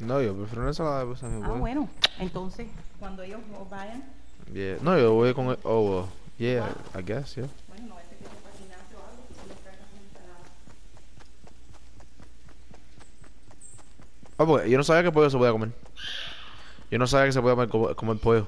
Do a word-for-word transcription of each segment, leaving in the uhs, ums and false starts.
No, yo prefiero una ensalada de pues, a mi Ah, pollo. bueno. Entonces, cuando ellos vayan, Yeah. No, yo voy con el... Oh, well. tú Yeah, vas. I guess, yeah. Bueno, no este que ir para el gimnasio o algo, tú les traigas una ensalada. Ah, pues, yo no sabía que pollo se podía comer. Yo no sabía que se podía comer, co- comer pollo.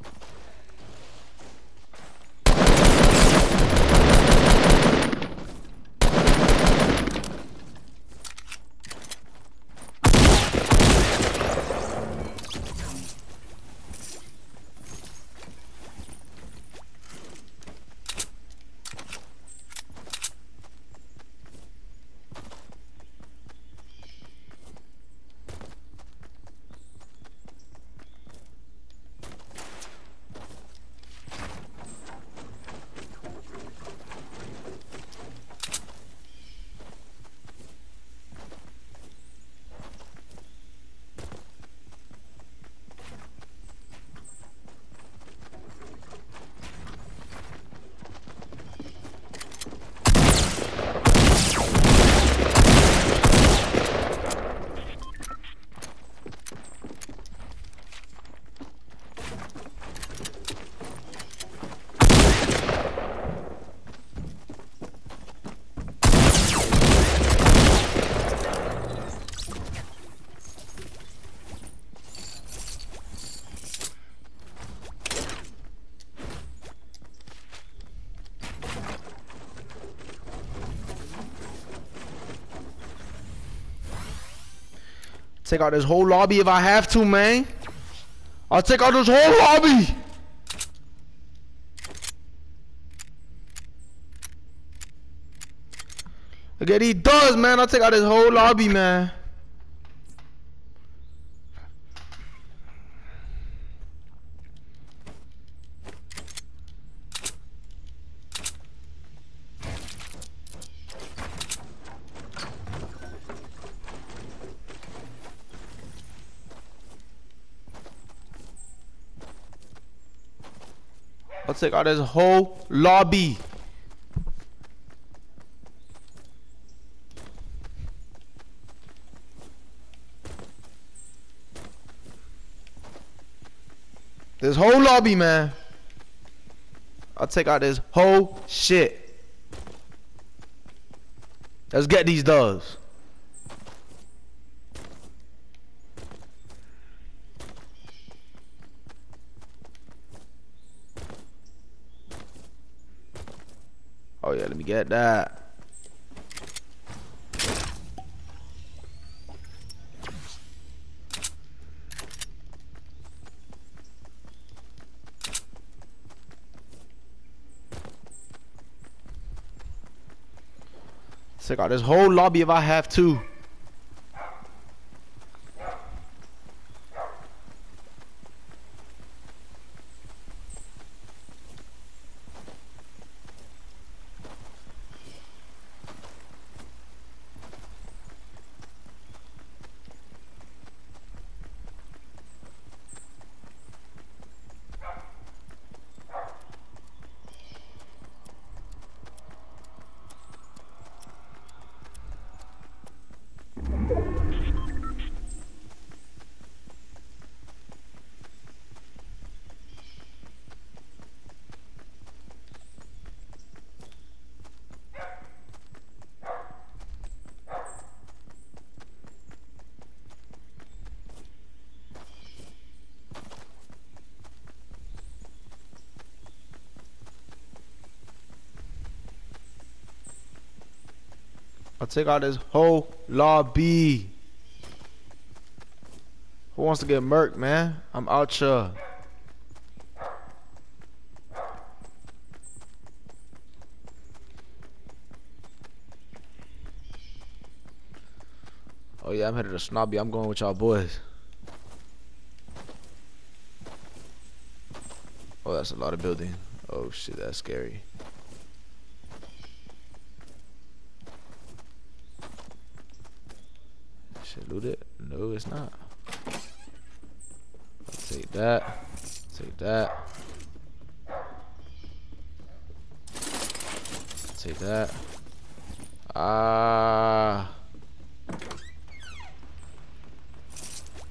Take out this whole lobby if I have to, man. I'll take out this whole lobby. Look at he does, man. I'll take out this whole lobby, man. I'll take out this whole lobby. This whole lobby, man. I'll take out this whole shit. Let's get these dubs. Oh yeah, let me get that. Take out this whole lobby if I have to. I'll take out this whole lobby. Who wants to get murked, man? I'm out here. Oh yeah, I'm headed to Snobby. I'm going with y'all boys. Oh, that's a lot of building. Oh shit, that's scary. Should loot it? No, it's not. I'll take that. Take that. Take that. Ah.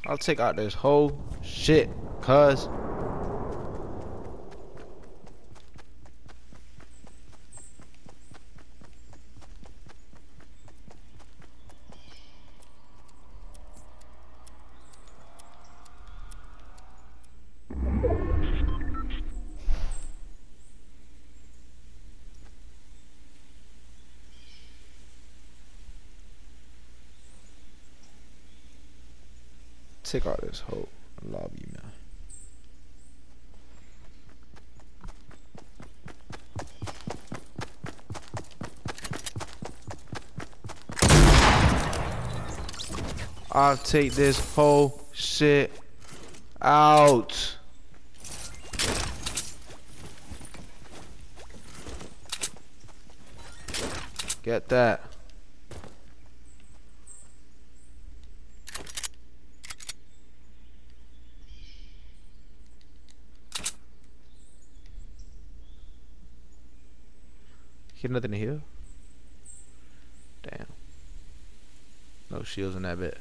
I'll take out this whole shit, cuz. Take out this whole lobby, man. I'll take this whole shit out. Get that. Hear nothing here? Damn. No shields in that bit.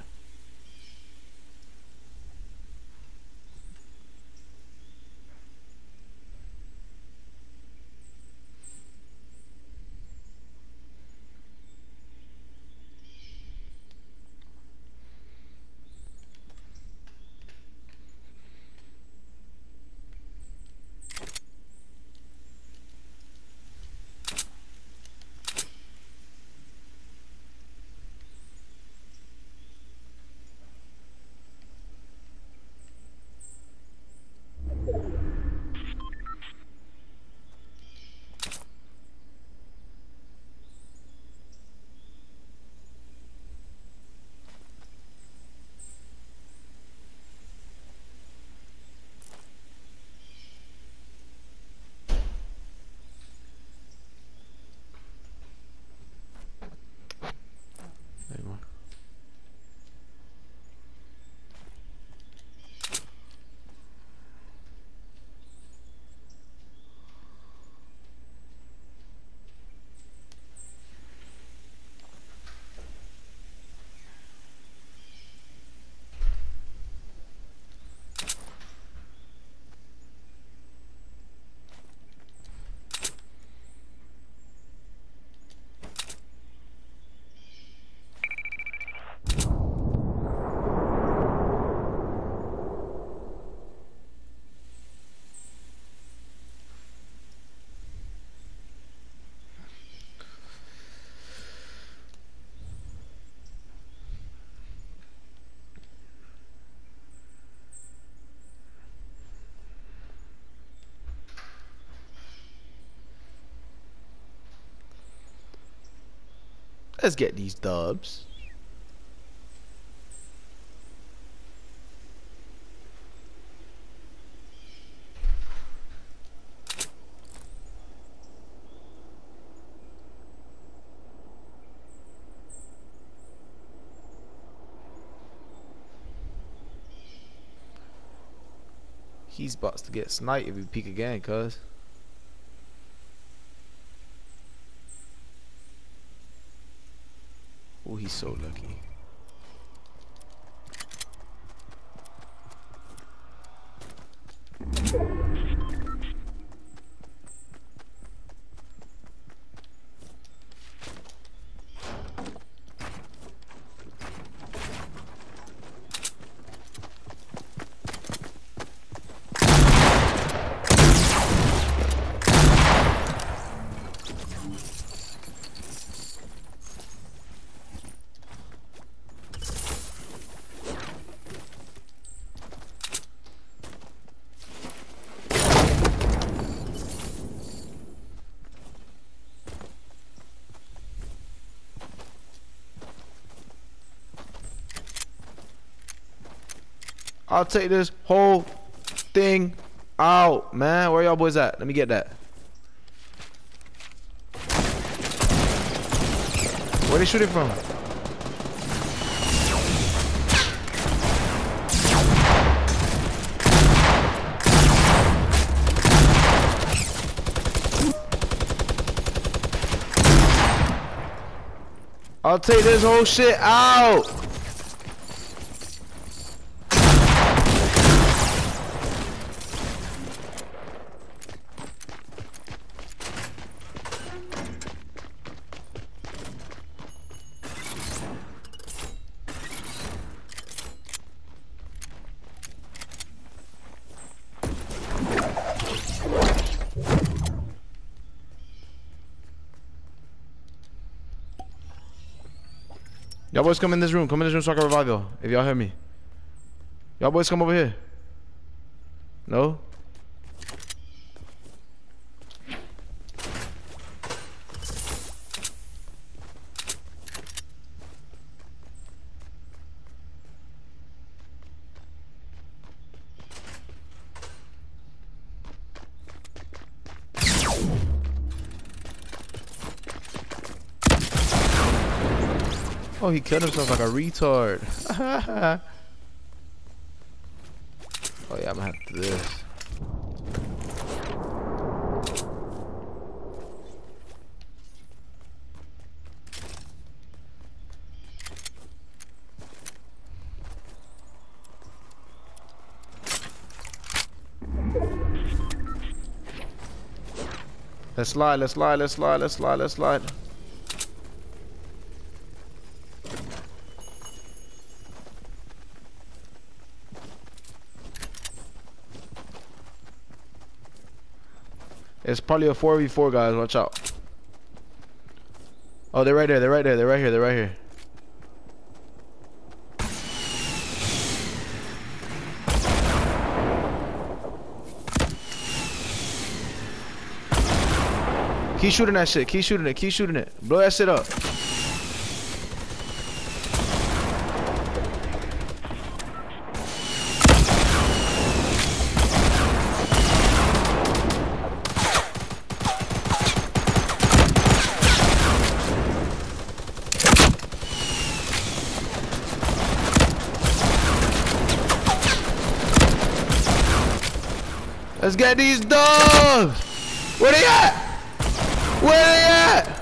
Let's get these dubs. He's about to get sniped if we peek again, cuz. Oh, he's so lucky. I'll take this whole thing out, man. Where y'all boys at? Let me get that. Where they shooting from? I'll take this whole shit out. Y'all boys come in this room. Come in this room so I can revive y'all. If y'all hear me. Y'all boys come over here. No? Oh, he killed himself like a retard. Oh yeah, I'm gonna have to do this. Let's slide, let's slide, let's slide, let's slide, let's slide. It's probably a four v four, guys. Watch out. Oh, they're right there. They're right there. They're right here. They're right here. Keep shooting that shit. Keep shooting it. Keep shooting it. Blow that shit up. Let's get these dogs! Where they at? Where they at?